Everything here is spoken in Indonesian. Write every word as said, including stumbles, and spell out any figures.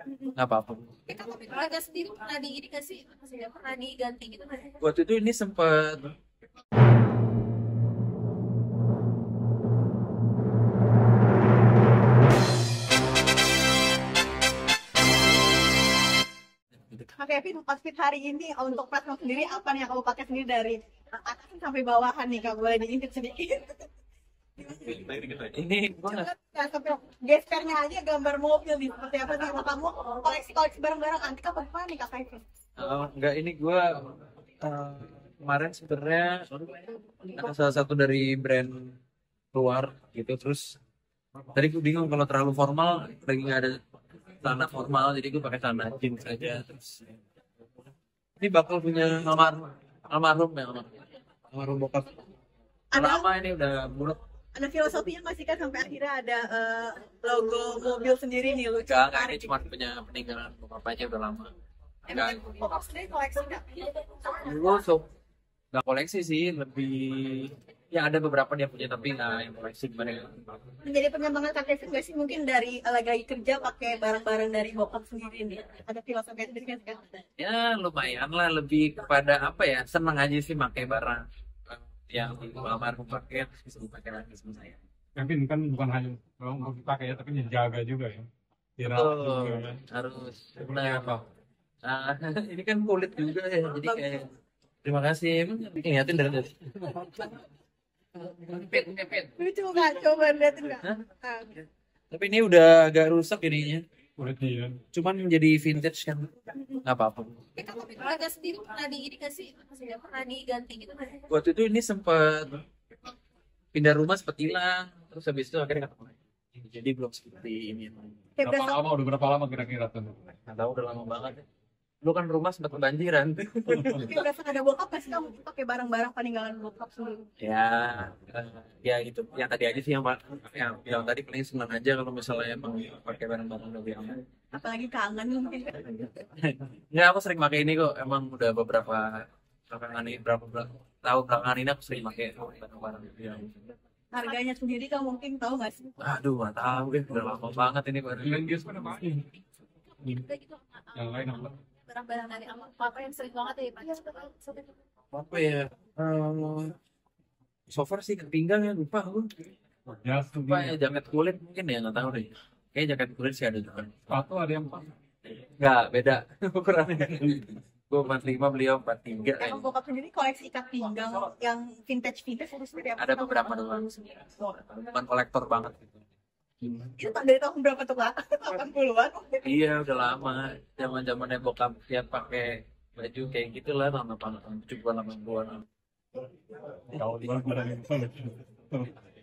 nggak apa-apa. Eh, kalau olahraga sendiri pernah di ini nggak sih? Maksudnya pernah diganti gitu nggak sih? Waktu itu ini sempat Oke, Kevin, outfit hari ini untuk platform sendiri apa nih yang kamu pakai sendiri dari atas sampai bawahan nih, kamu boleh diintip sedikit. ini gua nggak Coba ya, sampai gespernya aja gambar mobil nih seperti apa sih? Kalau kamu koleksi-koleksi barang-barang antik apa gimana nih Kak Kevin? oh, nggak ini gua eh, kemarin sebenarnya ada salah satu dari brand luar gitu, terus tadi gue bingung kalau terlalu formal lagi nggak ada celana formal, jadi gue pakai celana jeans aja. Terus ini bakal punya almarhum almarhum ya almarhum bokap Ada lama, ini udah bulat. ada filosofinya nggak sih kan sampai akhirnya ada eh, logo mobil sendiri nih lucu. Enggak, enggak, ini cuma punya peninggalan bokap aja, udah lama. Emang Enggak, bokap sendiri koleksi nggak? dulu so nggak koleksi sih, lebih ya ada beberapa dia punya tapi nggak yang koleksi gimana ya. Menjadi pengembangan Kak Kevin nggak sih mungkin dari eh, lagi kerja pakai barang-barang dari bokap sendiri nih? Ada filosofi sendiri kan? Ya lumayan lah, lebih kepada apa ya, seneng aja sih pakai barang eh, yang almarhum pakai terus bisa dipakai lagi sama saya. Mungkin kan bukan hanya mau dipakai ya, tapi dijaga juga ya. Dirawat juga Betul, kan. harus. Seperti Nah, apa? ah, ini kan kulit juga ya, jadi kayak terima kasih. Emang ngeliatin dari tadi. Ngepit, ngepit. Lucu nggak? Coba liatin nggak? Hah? Ah. Tapi ini udah agak rusak jadinya. Kulit dia. Cuman menjadi vintage kan, nggak apa-apa. Eh, kalau olahraga sendiri pernah di ini nggak sih? Maksudnya pernah diganti gitu nggak sih? Waktu itu ini sempat pindah rumah, sempat hilang, terus habis itu akhirnya ketemu lagi. Jadi belum seperti ini. Kayak Berapa berasa lama? Udah berapa lama kira-kira tuh? Nggak tahu, udah lama banget. Dulu kan rumah sempat kebanjiran. kayak berasa ada bokap nggak sih kamu pakai barang-barang peninggalan bokap sendiri? Ya, eh, ya gitu. Yang tadi aja sih yang pak- yang bilang tadi, paling senang aja kalau misalnya emang pakai barang-barang dari aman. Apalagi kangen mungkin kan? Ya aku sering pakai ini kok. Emang udah beberapa belakangan ini, berapa bela- tahun belakangan ini aku sering pakai barang-barang dari aman. Harganya sendiri kamu mungkin tahu nggak sih? Aduh, nggak tahu deh. Udah lama banget ini barang. Kalian dia mana Pak? Udah gitu, Yang lain apa? barang-barang dari amal apa yang sering banget ya dipakai? Apa ya? Eh, so far sih ke pinggang ya, lupa aku. Jas tuh Apa ya, dia. jaket kulit mungkin ya, nggak tahu deh. Kayaknya jaket kulit sih ada juga. Sepatu ada yang pas. Nggak, beda ukurannya. Gue empat lima, beliau empat tiga. Emang bokap sendiri koleksi ikat pinggang yang vintage vintage itu seperti apa? Ada beberapa doang, bukan kolektor banget gitu. Itu dari tahun berapa tuh Kak? delapan puluhan? Iya, udah lama. Zaman zamannya bokap dia pakai baju kayak gitulah, lama banget, tujuh puluhan, delapan puluhan. Kalau di mana